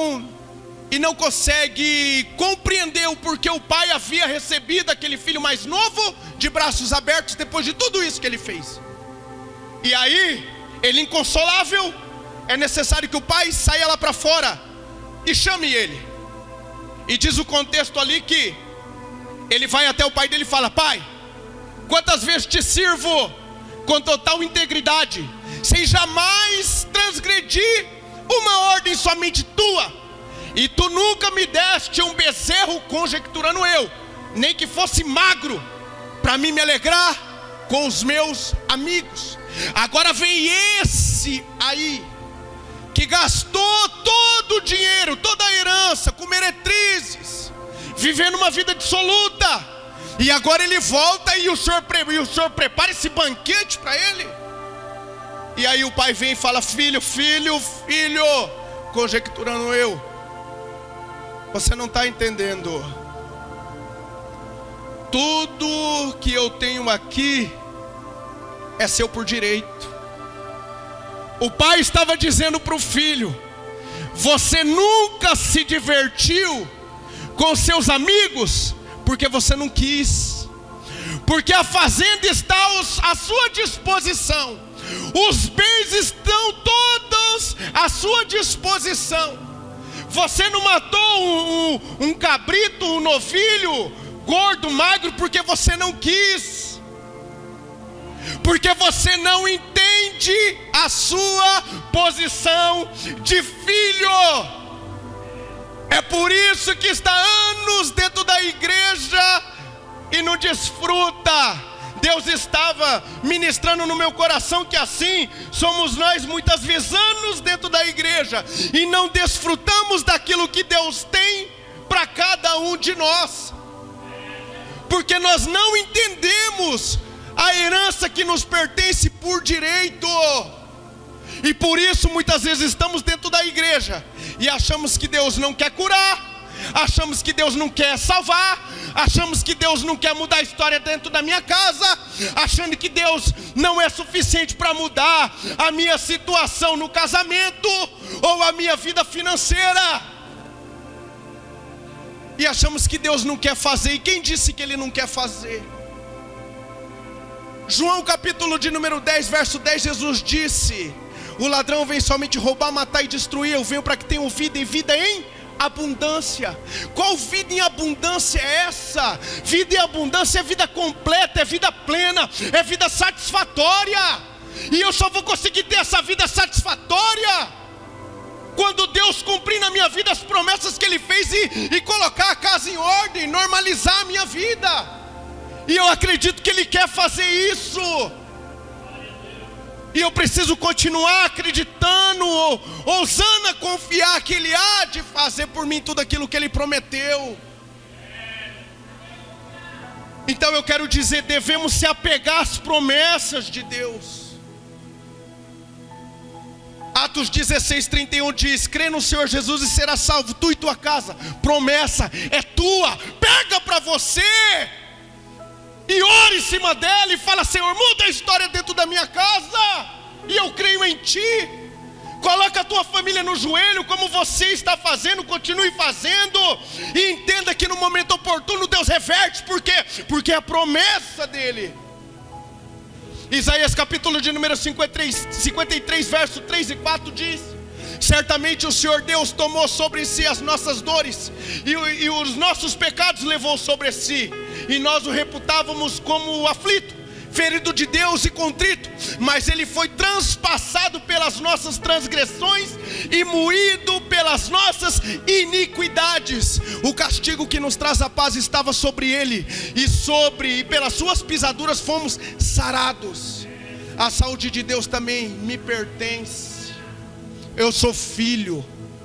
não consegue compreender o porquê o pai havia recebido aquele filho mais novo de braços abertos depois de tudo isso que ele fez. E aí, ele inconsolável, é necessário que o pai saia lá para fora e chame ele. E diz o contexto ali que ele vai até o pai dele e fala: pai, quantas vezes te sirvo com total integridade, sem jamais transgredir uma ordem somente tua, e tu nunca me deste um bezerro, conjecturando eu, nem que fosse magro, para mim me alegrar com os meus amigos. Agora vem esse aí, que gastou todo o dinheiro, toda a herança, com meretrizes, vivendo uma vida dissoluta, e agora ele volta e o senhor prepara esse banquete para ele. E aí o pai vem e fala: filho, conjecturando eu, você não está entendendo. Tudo que eu tenho aqui é seu por direito. O pai estava dizendo para o filho: você nunca se divertiu com seus amigos porque você não quis, porque a fazenda está à sua disposição, os bens estão todos à sua disposição. Você não matou um cabrito, um novilho gordo, magro, porque você não quis, porque você não entende a sua posição de filho. É por isso que está anos dentro da igreja e não desfruta. Deus estava ministrando no meu coração que assim somos nós muitas vezes, anos dentro da igreja, e não desfrutamos daquilo que Deus tem para cada um de nós, porque nós não entendemos a herança que nos pertence por direito. E por isso muitas vezes estamos dentro da igreja e achamos que Deus não quer curar, achamos que Deus não quer salvar, achamos que Deus não quer mudar a história dentro da minha casa, achando que Deus não é suficiente para mudar a minha situação no casamento ou a minha vida financeira. E achamos que Deus não quer fazer. E quem disse que Ele não quer fazer? João capítulo de número 10, verso 10, Jesus disse: o ladrão vem somente roubar, matar e destruir. Eu venho para que tenham vida e vida em abundância. Qual vida em abundância é essa? Vida em abundância é vida completa, é vida plena, é vida satisfatória. E eu só vou conseguir ter essa vida satisfatória quando Deus cumprir na minha vida as promessas que Ele fez e colocar a casa em ordem, normalizar a minha vida. E eu acredito que Ele quer fazer isso. E eu preciso continuar acreditando, ousando a confiar que Ele há de fazer por mim tudo aquilo que Ele prometeu. Então eu quero dizer, devemos se apegar às promessas de Deus. Atos 16:31 diz: crê no Senhor Jesus e será salvo, tu e tua casa. Promessa é tua, pega para você e ore em cima dela e fala: Senhor, muda a história dentro da minha casa, e eu creio em Ti. Coloca a tua família no joelho, como você está fazendo, continue fazendo, e entenda que no momento oportuno Deus reverte. Por quê? Porque é a promessa dEle. Isaías capítulo de número 53, verso 3 e 4 diz: certamente o Senhor Deus tomou sobre si as nossas dores, e os nossos pecados levou sobre si, e nós o reputávamos como aflito, ferido de Deus e contrito, mas Ele foi transpassado pelas nossas transgressões e moído pelas nossas iniquidades. O castigo que nos traz a paz estava sobre Ele, e pelas suas pisaduras fomos sarados. A saúde de Deus também me pertence. Eu sou filho.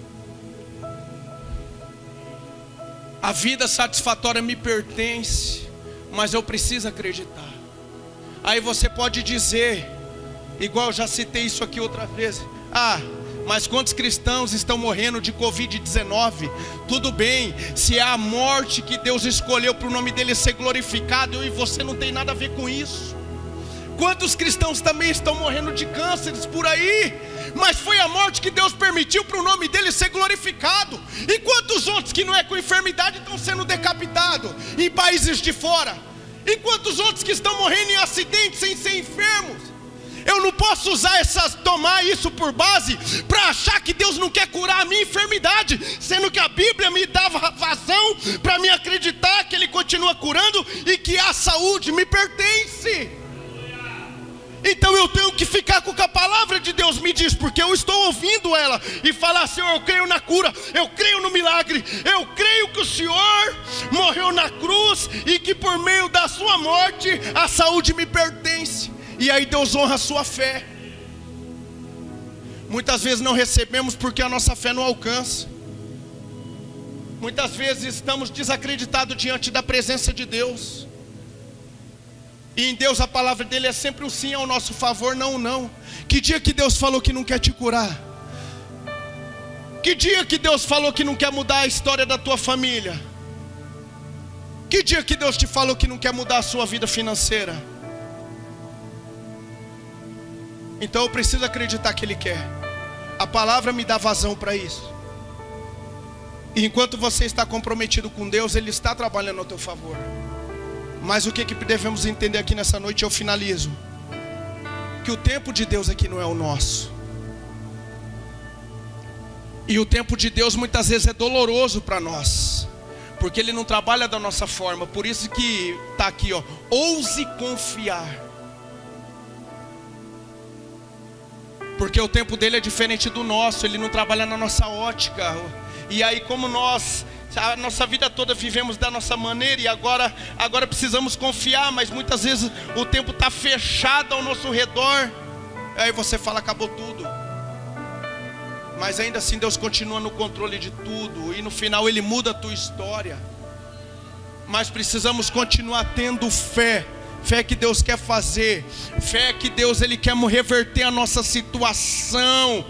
A vida satisfatória me pertence, mas eu preciso acreditar. Aí você pode dizer, igual eu já citei isso aqui outra vez: ah, mas quantos cristãos estão morrendo de Covid-19? Tudo bem, se é a morte que Deus escolheu para o nome dEle ser glorificado, eu e você não tem nada a ver com isso. Quantos cristãos também estão morrendo de cânceres por aí? Mas foi a morte que Deus permitiu para o nome dEle ser glorificado. E quantos outros que não é com enfermidade estão sendo decapitados em países de fora? E quantos outros que estão morrendo em acidentes sem ser enfermos? Eu não posso tomar isso por base para achar que Deus não quer curar a minha enfermidade, sendo que a Bíblia me dava razão para me acreditar que Ele continua curando e que a saúde me pertence. Então eu tenho que ficar com o que a palavra de Deus me diz, porque eu estou ouvindo ela e falar: Senhor, eu creio na cura, eu creio no milagre, eu creio que o Senhor morreu na cruz e que por meio da sua morte a saúde me pertence. E aí Deus honra a sua fé. Muitas vezes não recebemos porque a nossa fé não alcança. Muitas vezes estamos desacreditados diante da presença de Deus. E em Deus a palavra dele é sempre um sim ao nosso favor, não, não. Que dia que Deus falou que não quer te curar? Que dia que Deus falou que não quer mudar a história da tua família? Que dia que Deus te falou que não quer mudar a sua vida financeira? Então eu preciso acreditar que Ele quer. A palavra me dá vazão para isso. E enquanto você está comprometido com Deus, Ele está trabalhando ao teu favor. Mas o que devemos entender aqui nessa noite, eu finalizo. Que o tempo de Deus aqui não é o nosso. E o tempo de Deus muitas vezes é doloroso para nós, porque Ele não trabalha da nossa forma. Por isso que está aqui, ó, ouse confiar. Porque o tempo dele é diferente do nosso. Ele não trabalha na nossa ótica. E aí, como nós, a nossa vida toda vivemos da nossa maneira, e agora precisamos confiar, mas muitas vezes o tempo está fechado ao nosso redor. Aí você fala, acabou tudo. Mas ainda assim Deus continua no controle de tudo, e no final Ele muda a tua história. Mas precisamos continuar tendo fé. Fé que Deus quer fazer. Fé que Deus Ele quer reverter a nossa situação,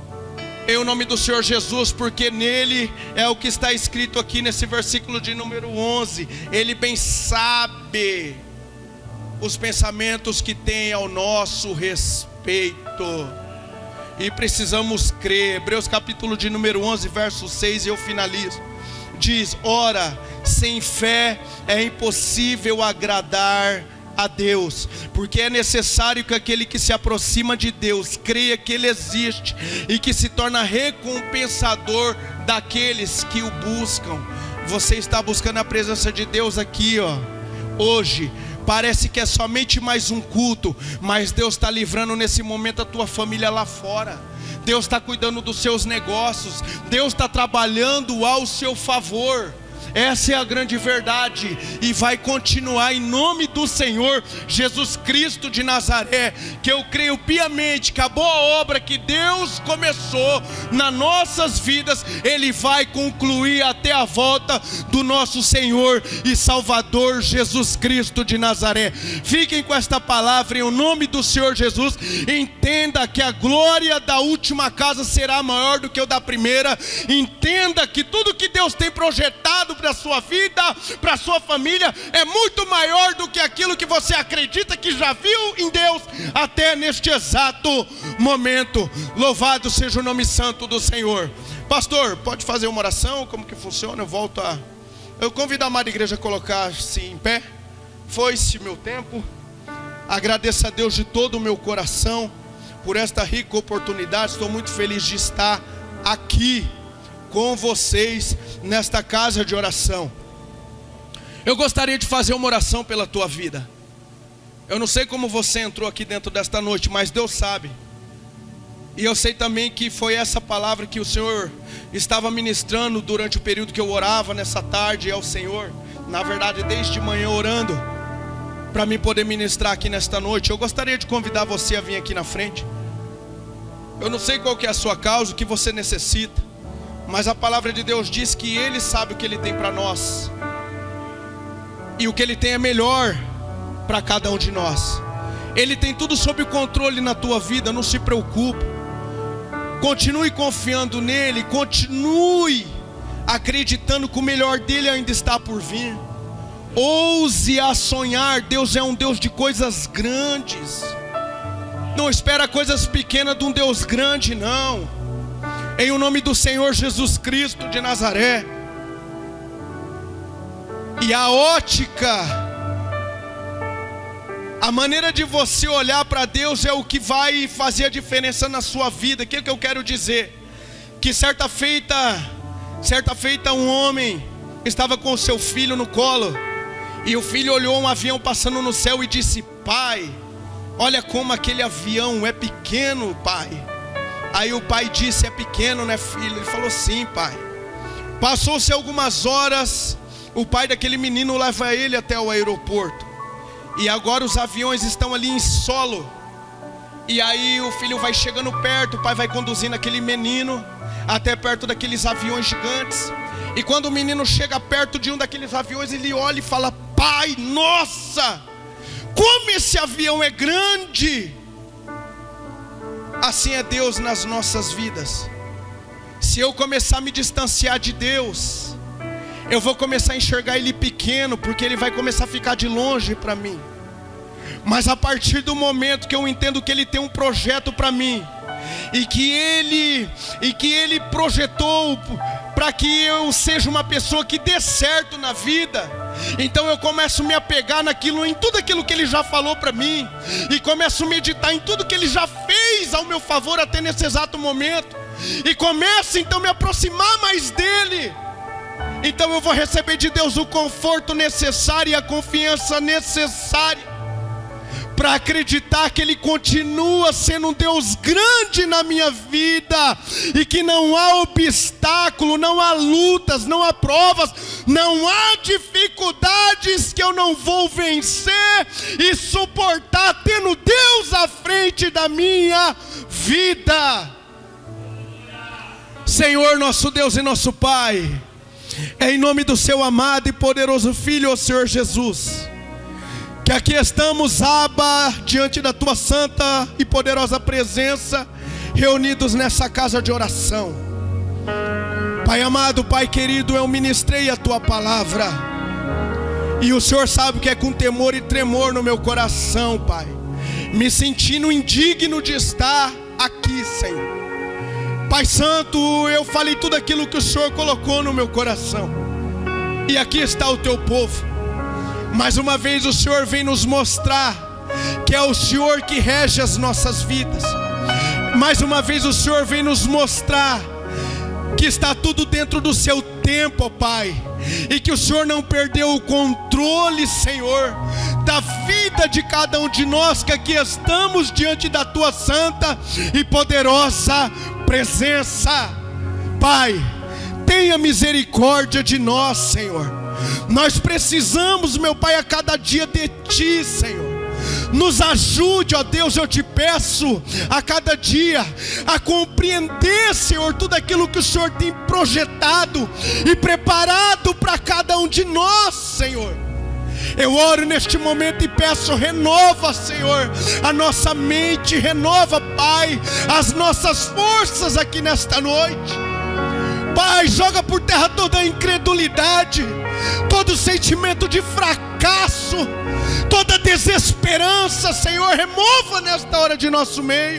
em nome do Senhor Jesus. Porque nele é o que está escrito aqui nesse versículo de número 11. Ele bem sabe os pensamentos que tem ao nosso respeito. E precisamos crer. Hebreus capítulo de número 11, verso 6, e eu finalizo. Diz: ora, sem fé é impossível agradar a Deus, porque é necessário que aquele que se aproxima de Deus creia que Ele existe e que se torna recompensador daqueles que o buscam. Você está buscando a presença de Deus aqui, ó, hoje. Parece que é somente mais um culto, mas Deus está livrando nesse momento a tua família lá fora. Deus está cuidando dos seus negócios. Deus está trabalhando ao seu favor. Essa é a grande verdade, e vai continuar em nome do Senhor Jesus Cristo de Nazaré. Que eu creio piamente que a boa obra que Deus começou nas nossas vidas, Ele vai concluir até a volta do nosso Senhor e Salvador Jesus Cristo de Nazaré. Fiquem com esta palavra em nome do Senhor Jesus. Entenda que a glória da última casa será maior do que o da primeira. Entenda que tudo que Deus tem projetado para a sua vida, para a sua família, é muito maior do que aquilo que você acredita que já viu em Deus até neste exato momento. Louvado seja o nome santo do Senhor. Pastor, pode fazer uma oração? Como que funciona? Eu convido a amada igreja a colocar-se em pé. Foi-se meu tempo. Agradeço a Deus de todo o meu coração por esta rica oportunidade. Estou muito feliz de estar aqui com vocês nesta casa de oração. Eu gostaria de fazer uma oração pela tua vida. Eu não sei como você entrou aqui dentro desta noite, mas Deus sabe. E eu sei também que foi essa palavra que o Senhor estava ministrando durante o período que eu orava nessa tarde ao Senhor. Na verdade, desde manhã orando, para mim poder ministrar aqui nesta noite. Eu gostaria de convidar você a vir aqui na frente. Eu não sei qual que é a sua causa, o que você necessita, mas a palavra de Deus diz que Ele sabe o que Ele tem para nós, e o que Ele tem é melhor para cada um de nós. Ele tem tudo sob controle na tua vida. Não se preocupe. Continue confiando nele. Continue acreditando que o melhor dele ainda está por vir. Ouse a sonhar. Deus é um Deus de coisas grandes. Não espera coisas pequenas de um Deus grande, não. Em o nome do Senhor Jesus Cristo de Nazaré. E a ótica, a maneira de você olhar para Deus é o que vai fazer a diferença na sua vida. O que eu quero dizer? Que certa feita um homem estava com o seu filho no colo, e o filho olhou um avião passando no céu e disse: pai, olha como aquele avião é pequeno, pai. Aí o pai disse: é pequeno, né, filho? Ele falou: sim, pai. Passou-se algumas horas, o pai daquele menino leva ele até o aeroporto, e agora os aviões estão ali em solo. E aí o filho vai chegando perto, o pai vai conduzindo aquele menino até perto daqueles aviões gigantes. E quando o menino chega perto de um daqueles aviões, ele olha e fala: pai, nossa, como esse avião é grande! Assim é Deus nas nossas vidas. Se eu começar a me distanciar de Deus, eu vou começar a enxergar ele pequeno, porque ele vai começar a ficar de longe para mim. Mas a partir do momento que eu entendo que ele tem um projeto para mim, e que ele projetou para que eu seja uma pessoa que dê certo na vida, então eu começo a me apegar em tudo aquilo que ele já falou para mim, e começo a meditar em tudo que ele já fez ao meu favor até nesse exato momento, e começo então a me aproximar mais dele. Então eu vou receber de Deus o conforto necessário e a confiança necessária para acreditar que Ele continua sendo um Deus grande na minha vida, e que não há obstáculo, não há lutas, não há provas, não há dificuldades que eu não vou vencer e suportar, tendo Deus à frente da minha vida. Senhor, nosso Deus e nosso Pai, é em nome do seu amado e poderoso Filho, o Senhor Jesus, que aqui estamos, Abba, diante da tua santa e poderosa presença, reunidos nessa casa de oração. Pai amado, Pai querido, eu ministrei a tua palavra, e o Senhor sabe que é com temor e tremor no meu coração, Pai, me sentindo indigno de estar aqui, Senhor. Pai Santo, eu falei tudo aquilo que o Senhor colocou no meu coração, e aqui está o teu povo. Mais uma vez o Senhor vem nos mostrar que é o Senhor que rege as nossas vidas. Mais uma vez o Senhor vem nos mostrar que está tudo dentro do seu tempo, ó Pai, e que o Senhor não perdeu o controle, Senhor, da vida de cada um de nós que aqui estamos diante da tua santa e poderosa presença. Pai, tenha misericórdia de nós, Senhor. Nós precisamos, meu Pai, a cada dia de Ti, Senhor. Nos ajude, ó Deus, eu te peço, a cada dia, a compreender, Senhor, tudo aquilo que o Senhor tem projetado e preparado para cada um de nós, Senhor. Eu oro neste momento e peço, renova, Senhor, a nossa mente, renova, Pai, as nossas forças aqui nesta noite. Pai, joga por terra toda a incredulidade, todo sentimento de fracasso, toda desesperança, Senhor, remova nesta hora de nosso meio.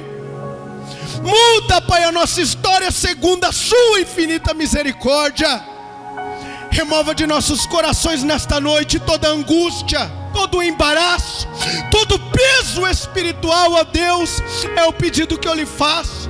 Muda, Pai, a nossa história segundo a sua infinita misericórdia. Remova de nossos corações nesta noite toda angústia, todo embaraço, todo peso espiritual, ó Deus, é o pedido que eu lhe faço.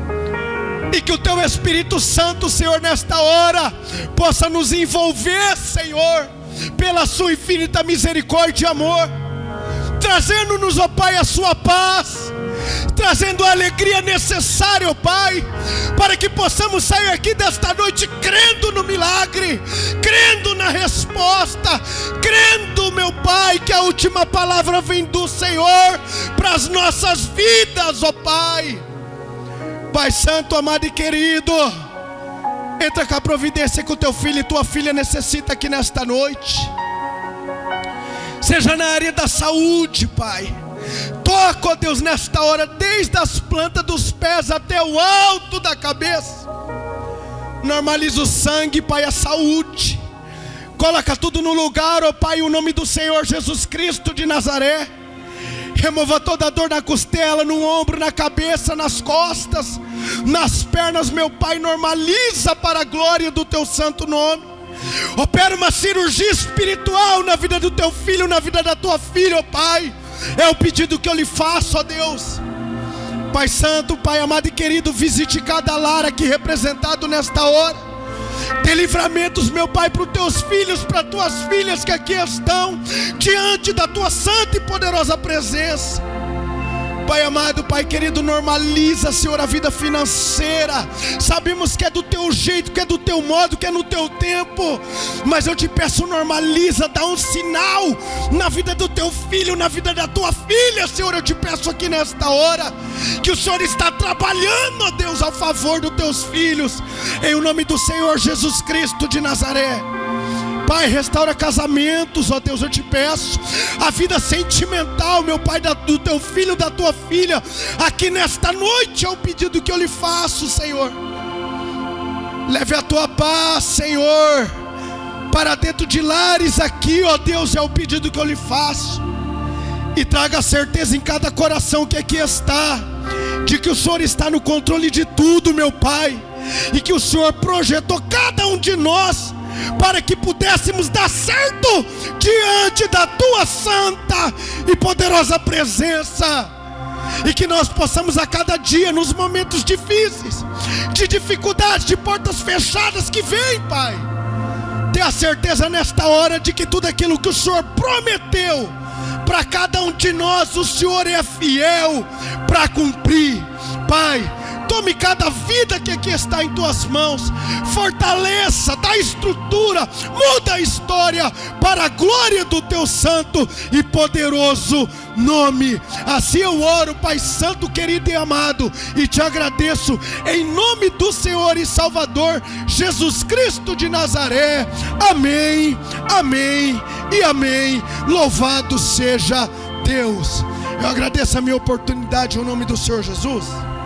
E que o teu Espírito Santo, Senhor, nesta hora, possa nos envolver, Senhor, pela sua infinita misericórdia e amor, trazendo-nos, ó Pai, a sua paz, trazendo a alegria necessária, ó Pai, para que possamos sair aqui desta noite crendo no milagre, crendo na resposta, crendo, meu Pai, que a última palavra vem do Senhor para as nossas vidas, ó Pai. Pai Santo, amado e querido, entra com a providência que o teu filho e tua filha necessitam aqui nesta noite. Seja na área da saúde, Pai. Toca, ó Deus, nesta hora, desde as plantas dos pés até o alto da cabeça. Normaliza o sangue, Pai, a saúde. Coloca tudo no lugar, ó Pai, o nome do Senhor Jesus Cristo de Nazaré. Remova toda a dor na costela, no ombro, na cabeça, nas costas, nas pernas, meu Pai. Normaliza para a glória do teu santo nome. Opera uma cirurgia espiritual na vida do teu filho, na vida da tua filha, ó Pai. É o pedido que eu lhe faço, ó Deus. Pai Santo, Pai amado e querido, visite cada lar aqui representado nesta hora. Dê livramentos, meu Pai, para os teus filhos, para as tuas filhas que aqui estão diante da tua santa e poderosa presença. Pai amado, Pai querido, normaliza, Senhor, a vida financeira. Sabemos que é do teu jeito, que é do teu modo, que é no teu tempo, mas eu te peço, normaliza, dá um sinal na vida do teu filho, na vida da tua filha, Senhor. Eu te peço aqui nesta hora que o Senhor está trabalhando, ó Deus, ao favor dos teus filhos, em nome do Senhor Jesus Cristo de Nazaré. Pai, restaura casamentos, ó Deus, eu te peço. A vida sentimental, meu Pai, do teu filho, da tua filha, aqui nesta noite é o pedido que eu lhe faço, Senhor. Leve a tua paz, Senhor, para dentro de lares aqui, ó Deus, é o pedido que eu lhe faço. E traga certeza em cada coração que aqui está, de que o Senhor está no controle de tudo, meu Pai, e que o Senhor projetou cada um de nós para que pudéssemos dar certo diante da Tua santa e poderosa presença, e que nós possamos a cada dia, nos momentos difíceis, de dificuldades, de portas fechadas que vêm, Pai, ter a certeza nesta hora de que tudo aquilo que o Senhor prometeu para cada um de nós, o Senhor é fiel para cumprir. Pai, tome cada vida que aqui está em Tuas mãos, fortaleça, dá estrutura, muda a história para a glória do Teu santo e poderoso nome. Assim eu oro, Pai santo, querido e amado, e te agradeço em nome do Senhor e Salvador Jesus Cristo de Nazaré. Amém, amém e amém. Louvado seja Deus. Eu agradeço a minha oportunidade em nome do Senhor Jesus.